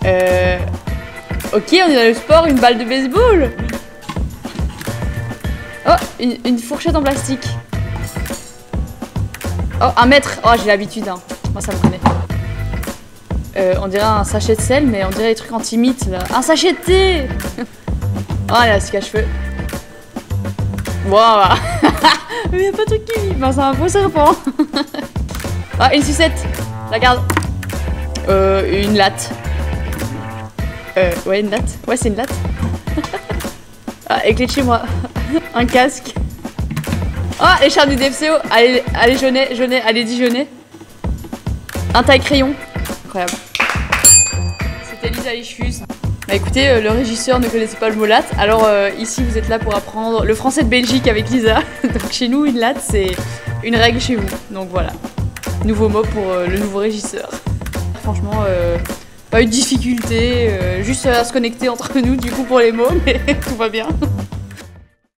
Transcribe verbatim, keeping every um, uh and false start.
Euh... Ok, on est dans le sport, une balle de baseball. Oh, une, une fourchette en plastique. Oh, un mètre. Oh, j'ai l'habitude, hein. Moi, ça me connaît. Euh, on dirait un sachet de sel, mais on dirait des trucs anti-mythes, là. Un sachet de thé. Oh, là, ce cache-feu. Wow. Mais y'a pas de truc qui vit. Ben, c'est un beau serpent. Ah, une sucette. La garde. Euh, une latte. Euh, ouais, une latte. Ouais, c'est une latte. Ah, et clé de chez moi. Un casque. Ah, les charmes du D F C O. Allez, allez, Jeunet, Jeunet, allez, dis Jeunet. Un taille-crayon. Incroyable. C'était Lisa Lichus. Bah écoutez, euh, le régisseur ne connaissait pas le mot latte. Alors euh, ici, vous êtes là pour apprendre le français de Belgique avec Lisa. Donc chez nous, une latte, c'est une règle chez vous. Donc voilà. Nouveau mot pour euh, le nouveau régisseur. Franchement, euh, pas eu de difficulté. Euh, juste à se connecter entre nous, du coup, pour les mots. Mais tout va bien.